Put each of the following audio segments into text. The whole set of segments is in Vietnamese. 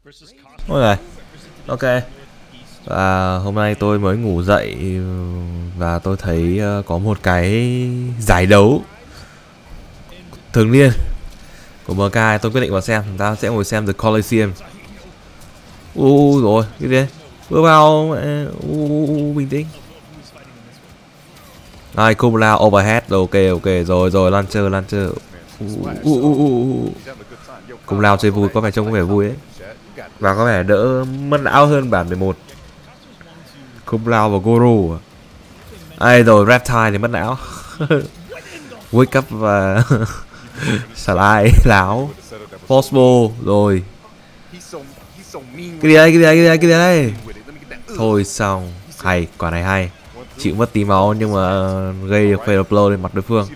Ôi này, ok. Và hôm nay tôi mới ngủ dậy và tôi thấy có một cái giải đấu thường niên của MK. Tôi quyết định vào xem. Chúng ta sẽ ngồi xem The Coliseum. Rồi, cái gì? Bước vào. Bình tĩnh. Này, Cum Lao overhead. Ok, rồi, Lancer. Cum Lao chơi vui, có vẻ trông có vẻ vui ấy. Và có vẻ đỡ mất não hơn bản 11. Cum Lao và Goro. Ai rồi, Reptile thì mất não. Wake up và Slide láo. Fosbo rồi. Cái gì đây? Thôi xong. Hay, quả này hay. Chịu mất tí máu nhưng mà gây được fail blow lên mặt đối phương.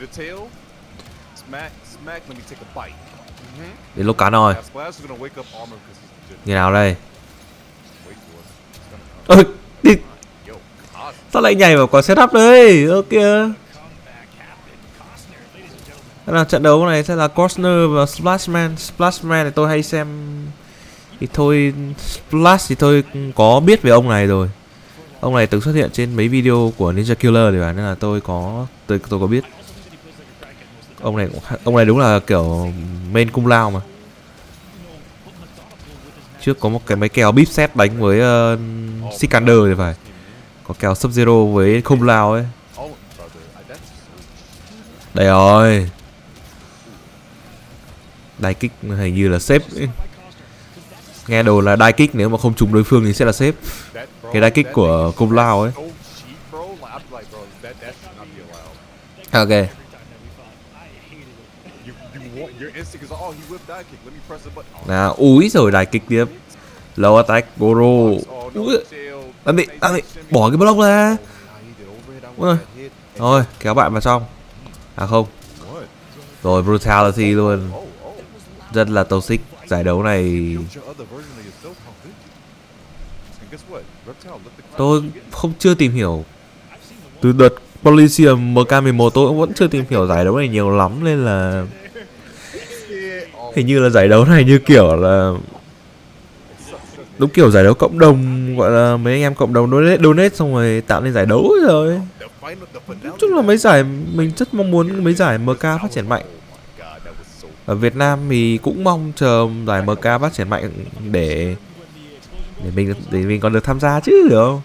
Đến lúc cắn rồi. Như nào đây? Ôi, đi. Sao lại nhảy vào quả setup đấy? Ơ kìa. Thế là trận đấu này sẽ là Costner và Splashman. Splashman thì tôi hay xem. Thì thôi, Splash thì tôi có biết về ông này rồi. Ông này từng xuất hiện trên mấy video của Ninja Killer thì phải, nên là tôi có biết. Ông này đúng là kiểu main Cum Lao mà. Trước có một cái mấy kèo bíp set đánh với Sikander thì phải. Có kèo Sub Zero với Cum Lao ấy. Đây rồi. Đai kích hình như là save. Nghe đồ là đai kích nếu mà không trúng đối phương thì sẽ là save. Cái đai kích của Cum Lao ấy. Ok. Nào, úi rồi đai kích tiếp. Low attack Goro. Đang bị bỏ cái block ra. Rồi, kéo bạn vào trong. À không. Rồi brutality luôn. Rất là toxic. Giải đấu này tôi chưa tìm hiểu. Từ đợt Coliseum MK11 tôi cũng vẫn chưa tìm hiểu giải đấu này nhiều lắm, nên là hình như là giải đấu này như kiểu là đúng kiểu giải đấu cộng đồng, gọi là mấy anh em cộng đồng donate xong rồi tạo nên giải đấu rồi. Nói chung là mấy giải mình rất mong muốn mấy giải MK phát triển mạnh. Ở Việt Nam thì cũng mong chờ giải MK phát triển mạnh để mình còn được tham gia chứ, hiểu không?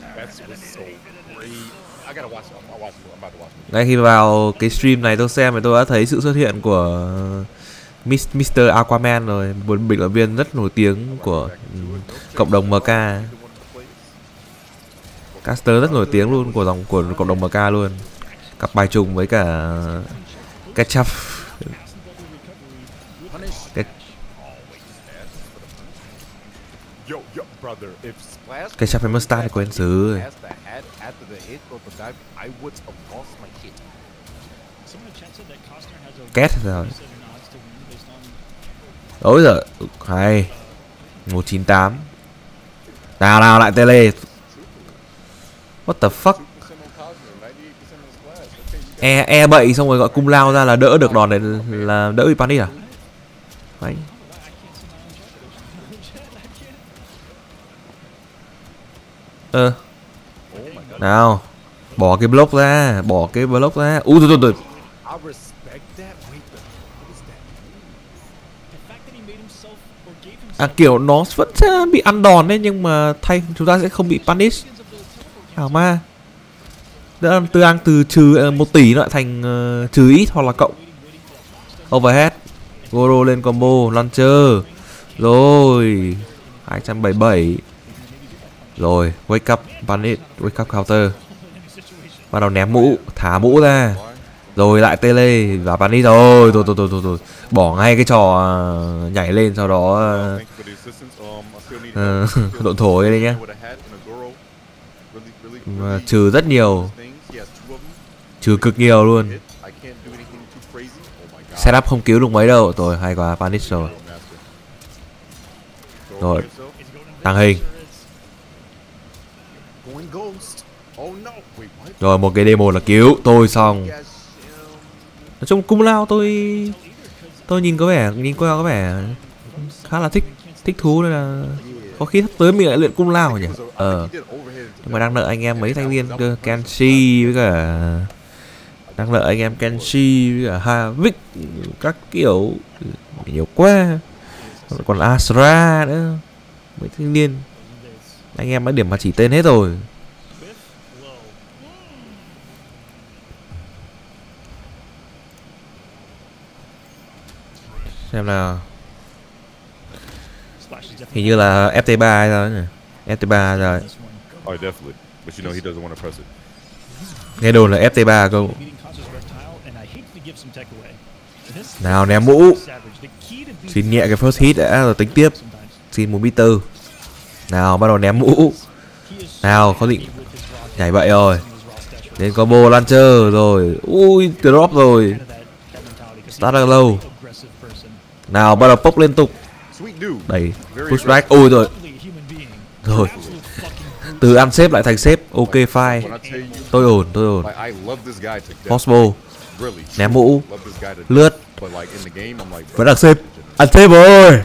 Ngay khi vào cái stream này tôi xem thì tôi đã thấy sự xuất hiện của Mr. Aquaman rồi, một bình luận viên rất nổi tiếng của cộng đồng MK. Caster rất nổi tiếng luôn của cộng đồng MK luôn. Cặp bài trùng với cả Ketchup. Ketchup với Mustard thì quen xứ rồi. Két rồi. Đối rồi. Hay. 198. Nào lại tele. What the fuck. E bậy xong rồi gọi Cum Lao ra là đỡ được đòn này, là đỡ bị panic à? Đấy. Nào, bỏ cái block ra. Úi rồi. À, kiểu nó vẫn sẽ bị ăn đòn đấy, nhưng mà chúng ta sẽ không bị punish. Hảo ma. Từ ăn từ trừ 1 tỷ nó lại thành trừ ít hoặc là cộng. Overhead. Goro lên combo launcher. Rồi 277. Rồi wake up punish, wake up counter. Bắt đầu ném mũ, thả mũ ra. Rồi lại tele và punish rồi. Thôi. Bỏ ngay cái trò nhảy lên sau đó độn thổ đây nhá. Trừ rất nhiều. Trừ cực nhiều luôn. Setup không cứu được mấy đâu. Rồi hay quá, punish rồi. Rồi tăng hình. Rồi một cái demo là cứu tôi xong. Nói chung Cum Lao tôi nhìn qua có vẻ khá là thích thích thú nên là có khi sắp tới mình lại luyện cung lao nhỉ. Nhưng mà đang nợ anh em mấy thanh niên cơ, Kenshi với cả đang nợ anh em Kenshi với cả Havik các kiểu nhiều quá, còn Astra nữa, mấy thanh niên anh em đã điểm mà chỉ tên hết rồi. Xem nào, hình như là FT3 hay sao nhỉ, FT3 rồi. Nghe đồn là FT3 câu. Nào ném mũ, xin nhẹ cái first hit đã rồi tính tiếp. Xin một meter. Nào bắt đầu ném mũ. Nào có định nhảy vậy rồi. Đến combo launcher rồi. Ui drop rồi. Start lâu. Nào bắt đầu pop liên tục. Đẩy pushback. Ui rồi. Rồi. Từ ăn xếp lại thành xếp. Ok fine. Tôi ổn. Possible. Ném mũ. Lướt. Vẫn đặc xếp. Ăn xếp rồi.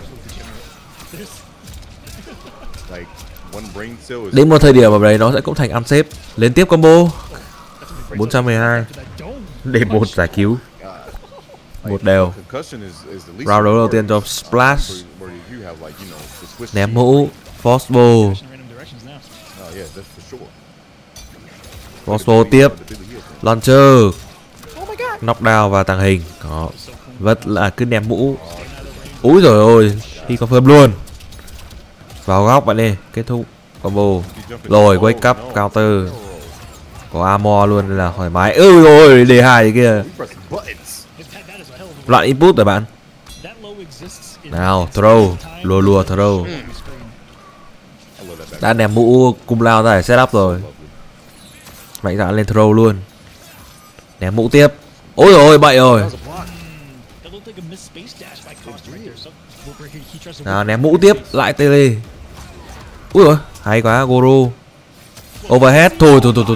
Đến một thời điểm ở đấy nó sẽ cũng thành ăn xếp. Lên tiếp combo 412. Để một giải cứu. Một đều. Round đấu đầu tiên cho Splash. Ném mũ. Forceball. Forceball tiếp. Launcher. Knockdown và tàng hình. Đó. Vẫn là cứ ném mũ. Úi rồi ôi. Khi confirm luôn. Vào góc bạn đi. Kết thúc combo. Rồi wake up counter. Có armor luôn nên là thoải mái. Ôi ôi D2 kia. Loạn input rồi bạn. Nào throw. Lùa throw. Đã ném mũ cung lao ra để setup rồi. Mạnh dạn lên throw luôn. Ném mũ tiếp. Ôi ôi bậy rồi. Nào ném mũ tiếp. Lại tele. Ui rồi hay quá Goro. Overhead. Thôi.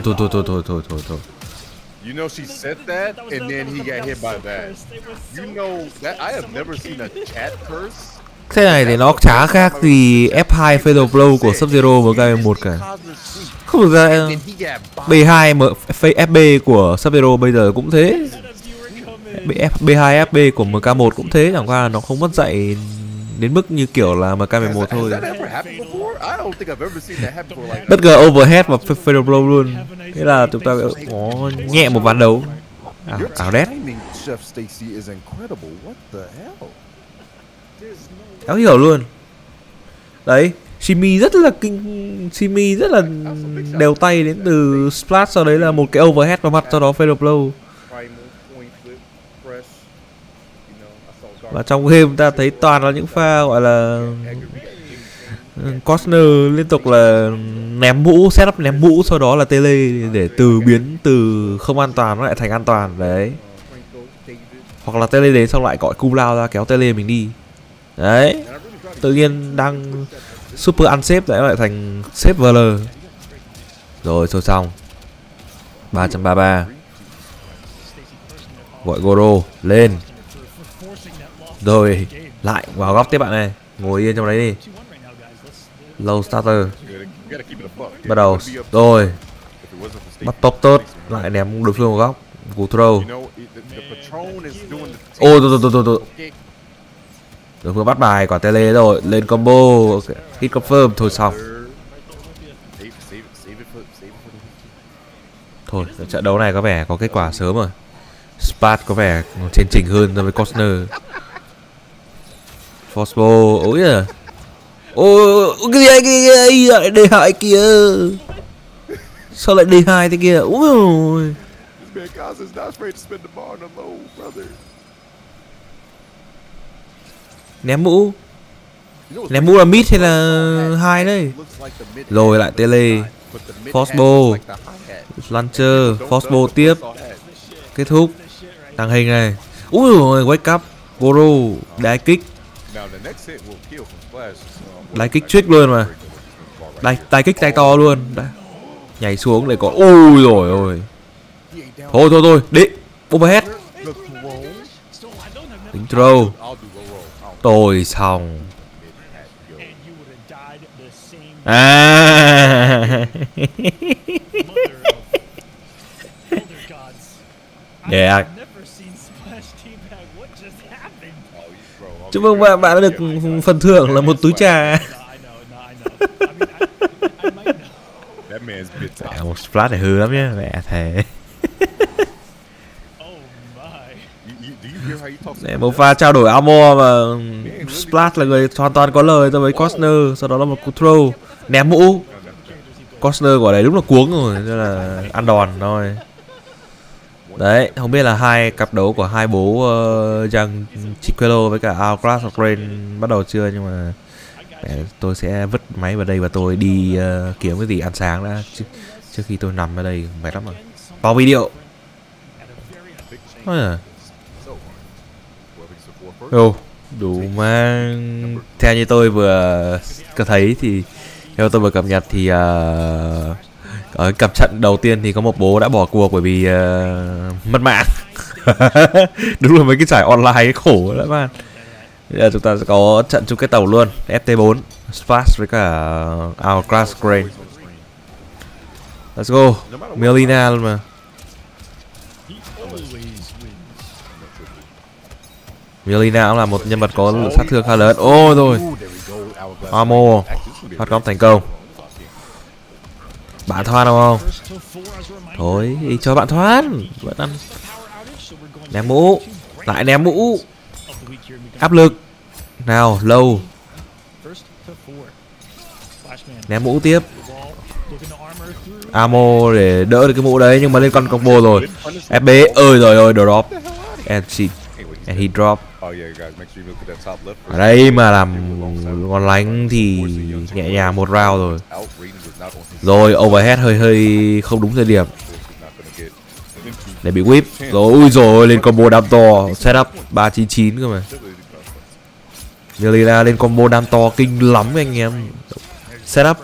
You know she said that and then he got hit by that. You know that I have never seen a chat curse. Thế này thì nó chả khác gì F2 Fatal Blow của Sub-Zero MK11 cả. Không được ra B2 FB của Sub-Zero bây giờ cũng thế. B2 FB của MK1 cũng thế, chẳng qua là nó không mất dạy đến mức như kiểu là MK11 thôi. Bất ngờ overhead và Fatal Blow luôn. Thế là chúng ta có nhẹ một ván đấu. Ảo đét. Áo hiểu luôn. Đấy, Shimi rất là kinh, Shimi rất là đều tay đến từ Splash, sau đấy là một cái overhead vào mặt, sau đó Fatal Blow. Và trong game ta thấy toàn là những pha gọi là Costner liên tục là ném mũ, setup ném mũ, sau đó là tele để biến từ không an toàn nó lại thành an toàn đấy. Hoặc là tele đến xong lại gọi cung lao ra kéo tele mình đi. Đấy. Tự nhiên đang super ăn xếp lại thành xếp VL. Rồi xong. 333. Gọi Goro lên. Rồi lại vào góc tiếp bạn này. Ngồi yên trong đấy đi. Low starter. Bắt đầu. Rồi. Bắt top tốt. Lại ném đối phương vào góc. Cú throw. Ôi thôi. Đối phương bắt bài quả tele rồi. Lên combo. Hit confirm. Thôi xong. Thôi trận đấu này có vẻ có kết quả sớm rồi. Spat có vẻ trên trình hơn so với Costner. Forceball. Ôi à. Ôi cái gì lại D2 kìa. Sao lại D2 thế kia. Ôi. Ném mũ. Ném mũ là mid hay là hai đấy. Rồi lại tele. Forceball. Launcher. Forceball tiếp. Kết thúc. Tàng hình này. Úi rồi wake up. Goro. Đái kích. Đái kích trick luôn mà. Đái kích tay to luôn. Nhảy xuống để có. Ui rồi ôi. Thôi. Đi. Overhead. Tính throw. Tôi xong. À. Yeah. Chúc mừng bạn, bạn đã được phần thưởng là một túi trà. Mẹ, một splash này hư lắm nhá, mẹ thề. Để một pha trao đổi ammo mà splash là người hoàn toàn có lời so với Costner, sau đó là một cú throw ném mũ. Costner quả đấy đúng là cuống rồi, nên là ăn đòn thôi. Đấy, không biết là hai cặp đấu của hai bố Giang Chiquelo với cả Outclass of Rain bắt đầu chưa, nhưng mà tôi sẽ vứt máy vào đây và tôi đi kiếm cái gì ăn sáng đã trước khi tôi nằm ở đây mệt lắm rồi. Vào video. Đủ mang. Theo như tôi vừa có thấy thì theo tôi vừa cập nhật thì ở cặp trận đầu tiên thì có một bố đã bỏ cuộc bởi vì mất mạng. Đúng là mấy cái giải online khổ lắm bạn. Bây giờ chúng ta sẽ có trận chung kết tàu luôn, FT4 Splash với cả Outclass Grain. Let's go. Melina luôn mà. Melina cũng là một nhân vật có lượng sát thương khá lớn. Ôi rồi. Amo phát góc thành công. Bạn thoát đúng không? Thôi đi cho bạn thoát. Vẫn ăn. Ném mũ. Lại ném mũ. Áp lực. Nào lâu. Ném mũ tiếp. Amo để đỡ được cái mũ đấy, nhưng mà lên con combo rồi. FB ơi rồi ơi, drop. And he drop. Ở đây mà làm ngon lánh thì nhẹ nhàng một round rồi. Rồi overhead hơi không đúng thời điểm để bị whip. Rồi ui rồi lên combo đam to, setup 399 cơ mà. Melina lên combo đam to kinh lắm anh em. Setup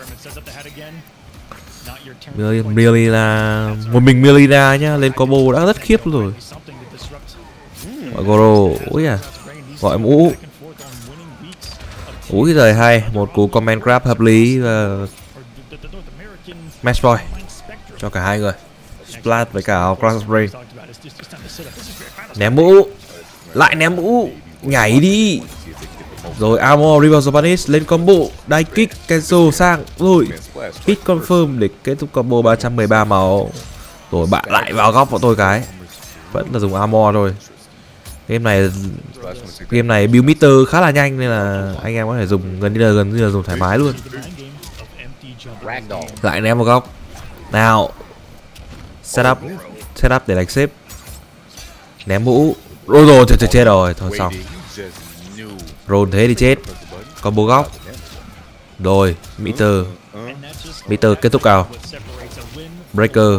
Melina, một mình Melina nhá, lên combo đã rất khiếp rồi. Gọi Goro, ui à, gọi mũ. Úi giời hay, một cú comment grab hợp lý và match point cho cả hai người. Splat với cả Outclass Brain. Ném mũ, lại ném mũ, nhảy đi. Rồi Amo Reverse Punish lên combo, đai kick cancel sang rồi hit confirm để kết thúc combo 313 máu. Rồi bạn lại vào góc của tôi cái. Vẫn là dùng Amo thôi. Game này build meter khá là nhanh nên là anh em có thể dùng gần như là dùng thoải mái luôn. Lại ném vào góc. Nào. Setup để đánh xếp. Ném mũ. Ôi rồi chết rồi, thôi xong. Roll thế thì chết. Combo góc. Rồi, meter kết thúc cao. Breaker.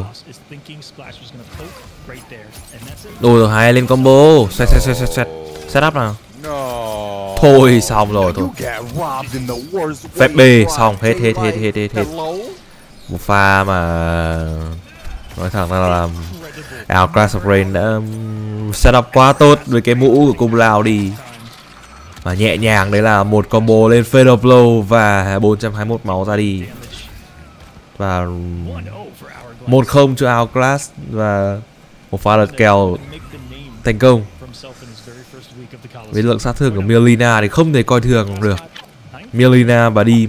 Rồi hai lên combo. Setup nào. Thôi xong rồi thôi. Phép B xong hết. Một pha mà nói thẳng ra là Outclass of Rain đã setup quá tốt với cái mũ của Cung Lao đi. Và nhẹ nhàng đấy là một combo lên Fatal Blow và 421 máu ra đi. Và 1-0 cho Outclass và một pha lật kèo thành công. Với lượng sát thương của Melina thì không thể coi thường được. Melina và đi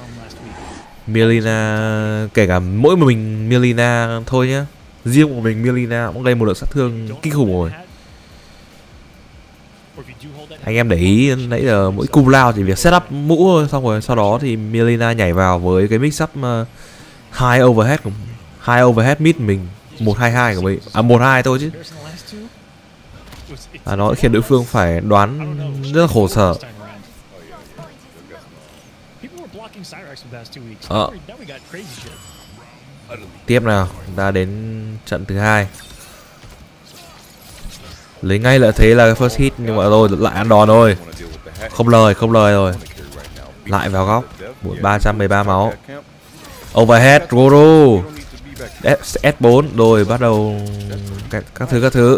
Melina, kể cả mỗi mình Melina thôi nhá, riêng của mình Melina cũng gây một lượng sát thương kinh khủng rồi. Anh em để ý nãy giờ mỗi cung lao chỉ việc setup mũ thôi, xong rồi sau đó thì Melina nhảy vào với cái mix up high overhead mid mình 122 của mình, 12 thôi chứ. Nó khiến đối phương phải đoán rất là khổ sở. Tiếp nào, ta đến trận thứ hai. Lấy ngay lợi thế là cái first hit, nhưng mà rồi lại ăn đòn thôi. Không lời rồi. Lại vào góc. 313 máu. Overhead Goro. S4 rồi bắt đầu các thứ.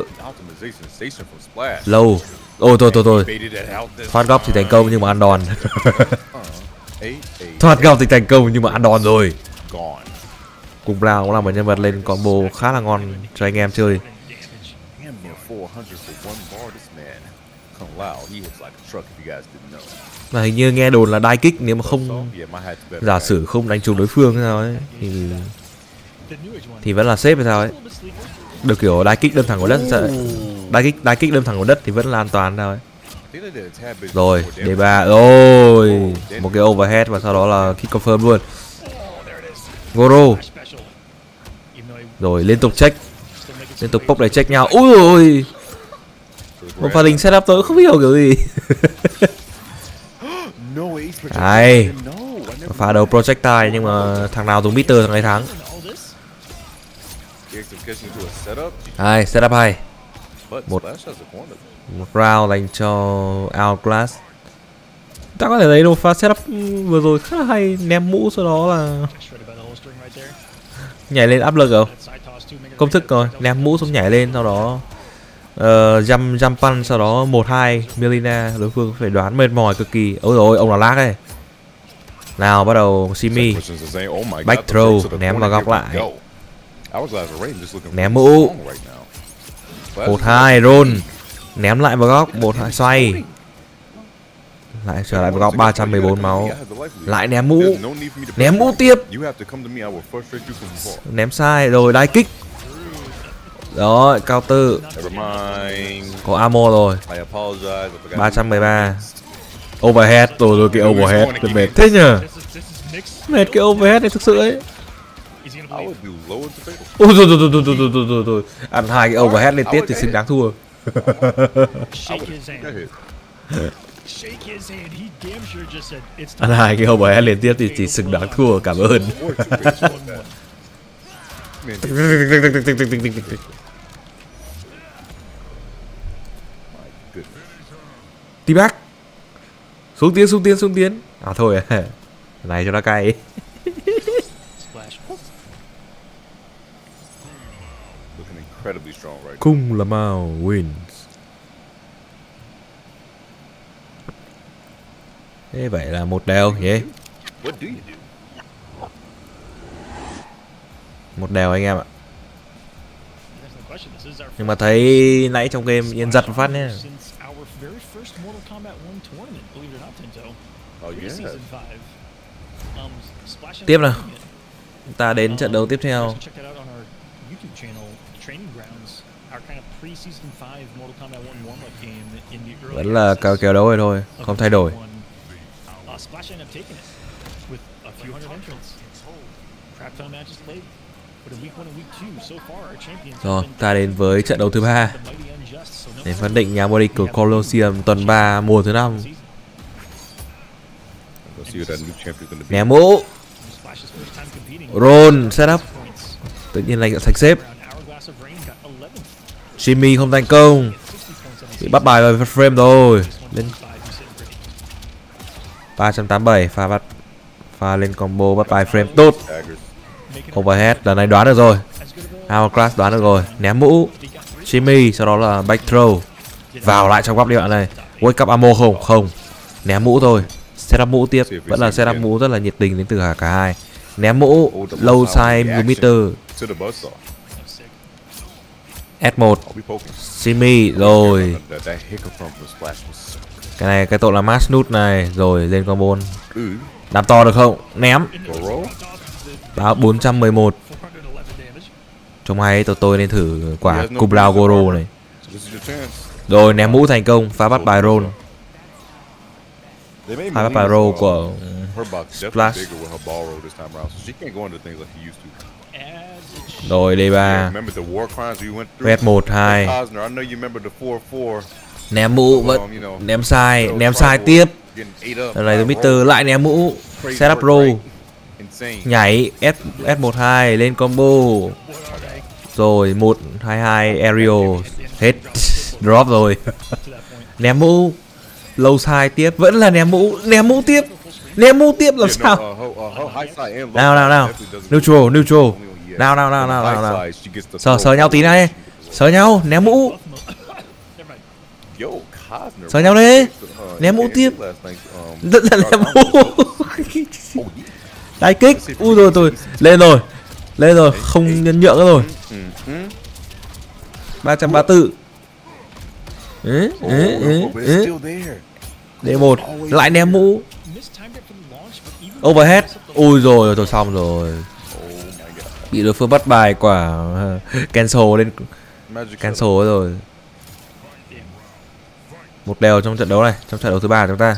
Lâu. Ôi thôi. Phát góc thì thành công nhưng mà ăn đòn. Thoát gào dịch thành công nhưng mà ăn đòn rồi. Gone. Cùng Brown cũng là một nhân vật lên combo khá là ngon cho anh em chơi. Damn near 400 for one bar. This man, come loud. He hits like a truck if you guys didn't know. Mà hình như nghe đồn là đai kích nếu mà không, Yeah, my hat's better. giả sử không đánh trúng đối phương hay sao ấy thì vẫn là safe hay sao ấy. Được kiểu đai kích đâm thẳng vào đất sẽ đai kích đâm thẳng vào đất thì vẫn là an toàn sao ấy. I think they did a tad bit Rồi, more damage. D3 rồi, một cái overhead và sau đó là kick confirm luôn. Goro. Rồi liên tục check, liên tục pop để check nhau. Ui ôi, một pha đình setup tôi không hiểu kiểu gì. No ace protection. Hay, No, I never pha đầu projectile nhưng mà thằng nào dùng meter thằng ấy thắng. gave some catching to a setup, Hay, setup hay. but Một- Splash has a corner. Một round dành cho Hourglass. Ta có thể thấy một pha setup vừa rồi khá là hay, ném mũ sau đó là nhảy lên áp lực không? Công thức rồi, ném mũ xong nhảy lên sau đó jump punch sau đó 1-2 Melina, đối phương phải đoán mệt mỏi cực kỳ. Ôi rồi ông là lag ấy. Nào bắt đầu Simi, Questions is saying, oh my God, back the throw, break to the ném corner, vào góc here we lại. go. Hourglass and Raiden just looking Ném really mũ. strong right now. Splash 1-2 roll, ném lại vào góc, 1-2 xoay. Lại trở lại vào góc 314 máu. Lại ném mũ. There's no need for me to Ném mũ press tiếp. you. You have to come to me, I will frustrate you from before. Ném sai rồi đai kích. Rồi counter, Never mind. có ammo rồi. I apologize. I forgot. 313. Overhead rồi cái overhead thật mệt thế nhờ. Mệt cái overhead này thực sự ấy. I would do low into fatal. Ôi rồi. Ăn hai cái overhead liên tiếp thì xứng đáng thua. Get hit. Ăn hai cái overhead liên tiếp thì chỉ xứng đáng thua, cảm ơn. Or two faces like that. Man, good. T-Back. Xuống tiến. À thôi à. Này cho nó cay. Looking incredibly strong right now. Cung Lamau wins. Thế vậy là một đều nhỉ? What do you do? Một đều anh em ạ. Nhưng mà thấy nãy trong game yên giật một phát nhé. Oh yeah. Tiếp nào. Ta đến trận đấu tiếp theo. Vẫn là kèo đấu rồi thôi, không thay đổi. Rồi, ta đến với trận đấu thứ 3 để phân định nhà vô địch của Colosseum tuần 3 mùa thứ 5. Let's see what that new champion's gonna be. Ném mũ, roll setup, tự nhiên lại sạch xếp. Jimmy không thành công, bị bắt bài vào frame rồi. Lên 387 pha lên combo bắt bài frame tốt. Daggers. Overhead lần này đoán được rồi. Hourglass đoán được rồi. Ném mũ, Jimmy, sau đó là back throw, vào lại trong góc địa này. Wake up ammo không? Không. Ném mũ thôi. Setup mũ tiếp, vẫn là setup mũ rất là nhiệt tình đến từ cả hai. Ném mũ, low side meter, To the buzzsaw. S1, I'll be poking. Jimmy rồi. That hiccup from the splash was. Cái này cái tội là mash nút này, rồi lên combo. Ooh. Đám to được không? Ném. Goro. Báo 411. Trong hay tôi nên thử quả Kublao Goro này. So this is your chance. Rồi ném mũ thành công, phá bắt bài roll. They made Phá bắt Melina's, bài roll của her box Splash. definitely bigger with her ball roll this time around, so she can't go into things like she used to. Rồi Yeah, D3. remember the war crimes we went through? Red 1-2. Cosner, I know you remember the 4-4. Ném mũ vẫn ném sai tiếp. Getting ate up Lần này by Mr. roll. lại ném mũ, Crazy setup work roll, rate. Insane. nhảy S12 lên combo. Rồi 1-2-2 aerial hết drop rồi. Ném mũ, low side tiếp, vẫn là ném mũ tiếp làm Yeah, no, sao? her high side and low Nào side nào. definitely doesn't Neutral. only on- Nào. on the high side, she gets the Sờ throw nhau tí forward. này. Sờ nhau, ném mũ. Yo, Cosner. Sờ nhau đi. Uh, Ném mũ in tiếp. last night, Rất là ném mũ. Đái kích. Ui rồi tôi lên rồi. Lên rồi, không nhân nhượng nữa rồi. 334. D1 lại ném mũ. Overhead. Ui rồi, tôi xong rồi. Bị đối phương bắt bài quả cancel lên, cancel rồi. Một đều trong trận đấu này, trong trận đấu thứ 3 của chúng ta.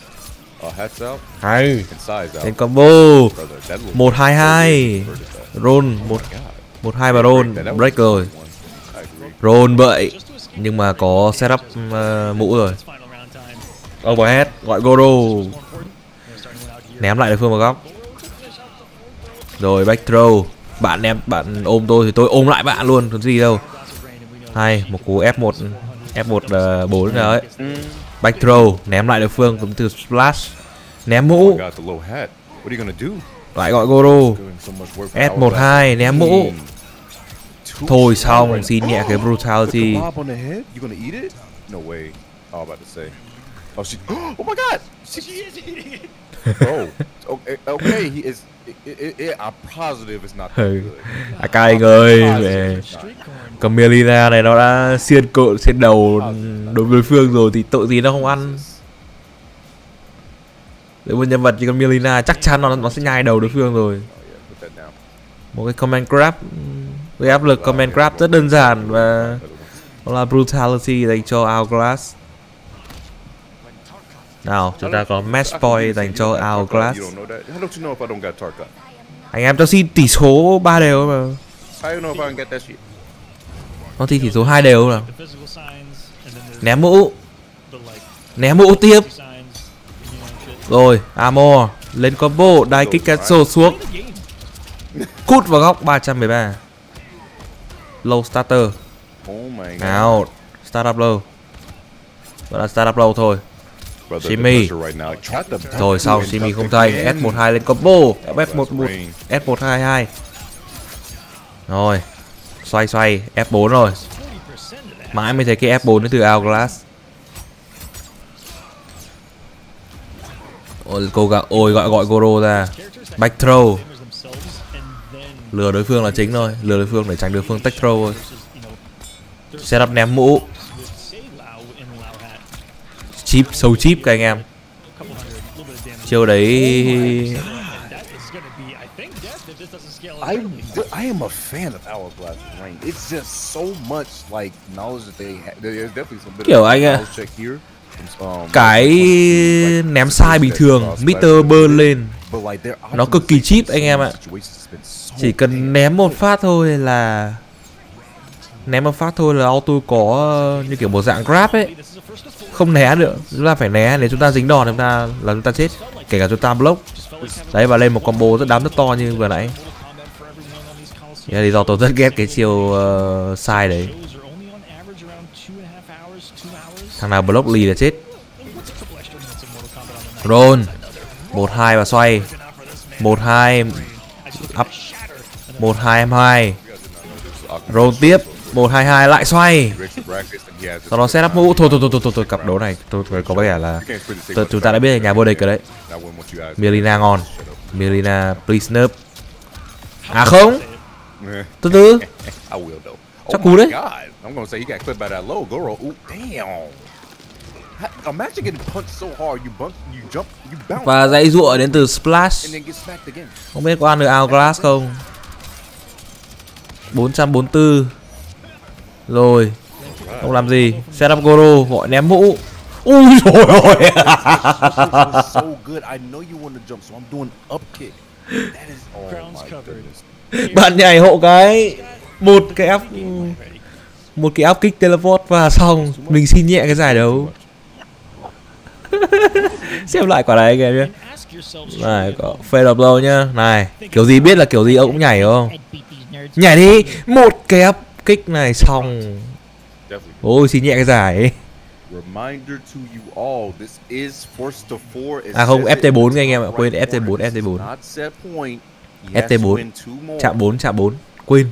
Hay. Lên combo 1-2-2. Roll 1-2 và roll break rồi. Roll vậy nhưng mà có setup mũ rồi. Overhead gọi Goro. Ném lại đối phương vào góc. Rồi back throw. Bạn ôm tôi thì tôi ôm lại bạn luôn, còn gì đâu. Hay, một cú F1 4 rồi ấy. Back throw, ném lại đối phương cũng từ splash. Ném mũ. Lại gọi Goro. S12 ném mũ. Thôi xong, xin nhẹ cái brutality. Oh my god! Bro, okay, he is. I'm positive it's not that good. Các anh ơi, Camelina này nó đã xiên đầu đối phương rồi thì tội gì nó không ăn. Nếu một nhân vật như Camelina chắc chắn nó sẽ nhai đầu đối phương rồi. Một cái command grab với áp lực command grab rất đơn giản và đó là brutality dành cho Hourglass. Nào, chúng ta có match point dành cho Hourglass. Anh em cho xin tỷ số 3 đều mà. Nó thì tỷ số 2 đều mà. Ném mũ. Ném mũ tiếp. Rồi, Armor lên combo, đai kick cancel xuống. Cút vào góc 313. Low starter. Nào, start up low. Vẫn là start up low thôi. Shimmy. Rồi xong, Shimmy không thành. S12 lên combo. F11, S122. Rồi, xoay F4 rồi. Mãi mới thấy cái F4 đến từ Hourglass. Ôi, gọi Goro ra. Back throw. Lừa đối phương là chính thôi. Lừa đối phương để tránh đối phương tech throw thôi. Setup ném mũ. Chip, sâu chip các anh em. Chiêu đấy. I am a fan of Hourglass Rain. It's just so much like knowledge that they have. There's definitely some bit kiểu of anh ạ. knowledge check here. Cái ném sai bình thường, Mr. Burn lên nó cực kỳ cheap anh em ạ. Chỉ cần ném một phát thôi là auto có như kiểu một dạng grab ấy. Không né được, chúng ta phải né. Nếu chúng ta dính đòn chúng ta chết, kể cả chúng ta block. Đấy, và lên một combo rất đám rất to như vừa nãy. Thế là lý do tôi rất ghét cái chiêu sai đấy. Thằng nào block lì là chết. Roll 1-2 và xoay 1-2 up 1-2 roll tiếp 1-2-2 lại xoay. Sau đó setup mũ. Thôi cặp đấu này tôi có vẻ là chúng ta đã biết là nhà vô địch rồi đấy. Melina ngon. Melina please nerf. À không, từ từ chắc cú đấy. Và dãy dụa đến từ splash. Không biết có ăn được Hourglass không. 444. Rồi, không làm gì. Setup Goro gọi ném mũ. Ui rồi ôi. Bạn nhảy hộ cái một cái áp kích teleport và xong mình xin nhẹ cái giải đấu. Xem lại quả này anh em nhé. Này có fail up low nhá. Này, kiểu gì biết là kiểu gì ông cũng nhảy không? Nhảy đi, một cái áp kích này xong. Ôi xin nhẹ cái giải. À không, FT4 anh em ạ, quên FT4. FT4 chạm 4 quên.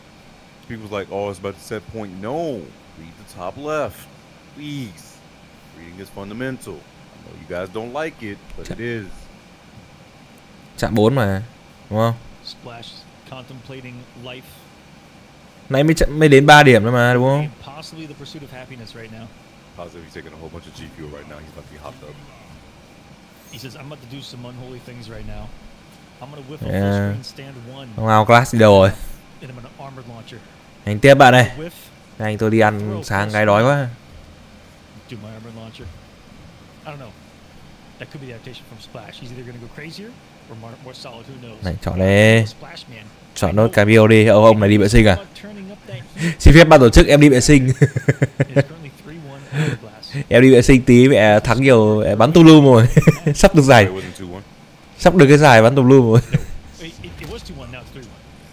People's like, oh, it's about to set point. No, read the top left, please. Reading is fundamental. I know you guys don't like it, but it is. Chạm 4 mà, đúng không? Splash contemplating life. Nãy mới đến 3 điểm thôi mà, đúng không? Possibly the pursuit of happiness right now. Positive he's taking a whole bunch of G fuel right now. He's about to be hopped up. He says, I'm about to do some unholy things right now. I'm gonna whip a Yeah. full screen stand one. Không ao class đi đâu rồi? And I'm gonna armored launcher. Anh tiếp bạn ơi. Whiff, Anh tôi đi ăn sáng cái đói quá. do my armored launcher. I don't know. That could be the adaptation from Splash. He's either gonna go crazier or more solid. Who knows? Này chọn đi. Splash man. Chọn nốt Camille đi. Ông này đi vệ sinh à? Turning up that heat. Xin phép ban tổ chức em đi vệ sinh. It's currently 3-1 Hourglass. Em đi vệ sinh tí mẹ thắng nhiều bắn tùm lum rồi. Sắp được giải. It wasn't 2-1. Sắp được cái giải bắn tùm lum rồi. It was 2-1, now it's 3-1.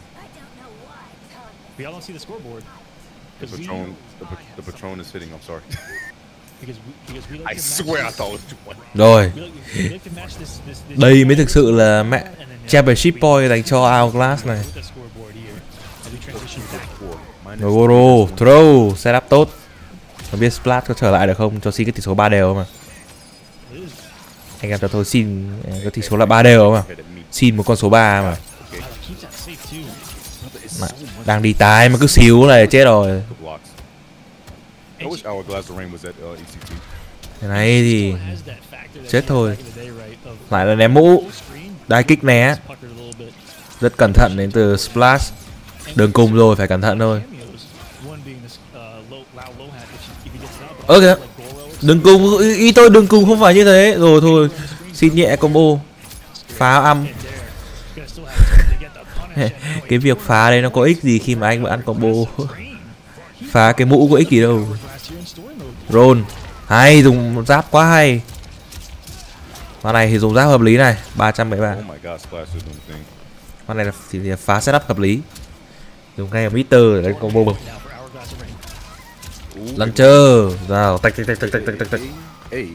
We all don't see the scoreboard. The Patron, the Patron is hitting. I'm sorry. Because we like I to match swear I this- thought it was 2-1. Rồi, we like to match this đây mới thực sự là mẹ championship point dành cho Hourglass này. with the scoreboard here as we transition back. Rồi Goro, throw, setup tốt. Không biết Splash có trở lại được không, cho xin cái tỷ số 3 đều mà. Anh em cho tôi xin cái tỷ số là 3 đều mà. Xin một con số 3 mà. Keeps that safe too. Mà đang đi tái mà cứ xíu này chết rồi. The blocks. I wish Hourglass the Rain was at ECT. Cái này thì Still has that factor that chết he had thôi. back in the day, right, of Lại là ném mũ, full screen, đai kích né. puckered a little bit. Rất cẩn thận đến từ Splash. Đường cùng rồi phải cẩn thận thôi. Cameos, one being this low hat, if he gets it out, but Ơ kìa, like Goro, đường cùng, ý tôi đường cùng không phải như thế. Rồi thôi, xin nhẹ combo. Phá âm. in there, gonna still have time to get the punish. And now Cái việc phá đấy nó có ích gì khi mà anh mà ăn combo. screen. Phá cái mũ có ích gì đâu. Hourglass here in story mode. Roll. Hay, dùng giáp quá hay. Con này thì dùng giáp hợp lý này, 373. Oh my God, Splash is doing the thing. Con này là thì phá setup hợp lý. Dùng ngay ở meter để đánh combo. Now for Hourglass and Rain. Ooh, Launcher, vào tạch tạch tạch tạch tạch tạch tạch. Hey,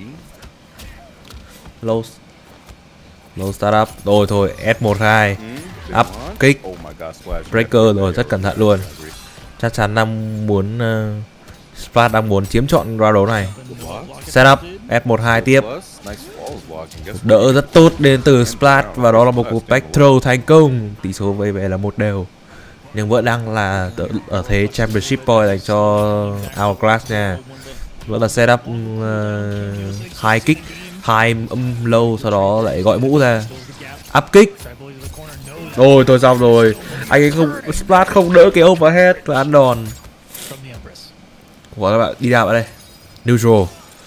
Low. Low startup. Rồi thôi, S12. Up kick. Oh my God, Splash. Breaker rồi, rất cẩn thận luôn. Chắc chắn đang muốn Splash đang muốn chiếm trọn round đấu này. Setup S12 tiếp. Nice falls block. And guess Đỡ rất tốt đến từ Splash và đó là một cú back throw thành công. Tỷ số về về là 1 đều. Nhưng vẫn đang là ở thế championship point dành cho Hourglass nha. Vẫn là setup high kick, high low, sau đó lại gọi mũ ra. Up kick. Rồi tôi xong rồi. Anh ấy không, Splash không đỡ cái overhead và ăn đòn. From the Empress. Gọi các bạn đi ra bạn đây. Neutral.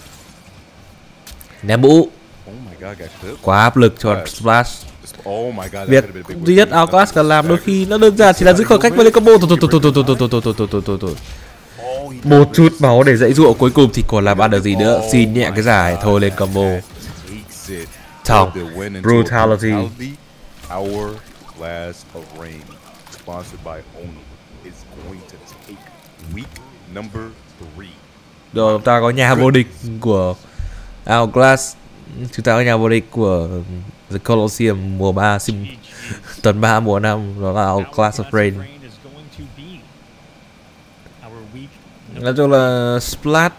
Ném mũ. Oh my God, got clipped. Quá áp lực cho Splash. Oh my God, that Việc could've been a big duy nhất win. Hourglass cần làm đôi khi nó đơn giản chỉ là giữ khoảng cách với lấy combo. Thôi. Một chút máu để dãy dụa cuối cùng thì còn làm ăn được gì nữa. Xin nhẹ cái giải thôi lên combo. Takes it. Xong. The win into Brutality. Hourglass of Rain, sponsored by Ono, is going to take week number 3. Rồi chúng ta có nhà vô địch của Hourglass. Chúng ta có nhà vô địch của The Colosseum mùa 3 tuần 3 mùa 5. Đó là Hourglass of Rain. is going to be our week. Nói chung là Splash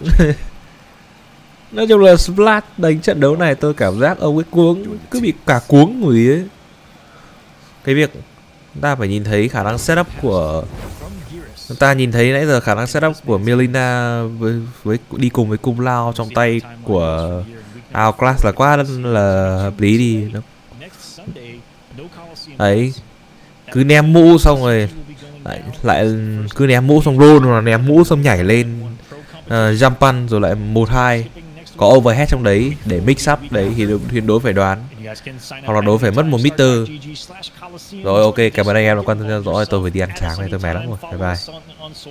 Splash đánh trận đấu này tôi cảm giác ông ấy cuống, cứ bị cả cuống người ấy. Cái việc chúng ta phải nhìn thấy khả năng setup của chúng ta nhìn thấy nãy giờ khả năng setup của Melina với đi cùng với cung lao trong tay của Hourglass là quá là hợp lý đi. Ấy cứ ném mũ xong rồi lại cứ ném mũ xong roll, hoặc là ném mũ xong nhảy lên jump punch rồi lại 1-2 có overhead trong đấy để mix up đấy thì đối phải đoán, hoặc là đối phải mất 1 meter. Rồi ok, cảm ơn anh em đã quan tâm theo dõi, tôi phải đi ăn sáng này, tôi mệt lắm rồi, bye bye.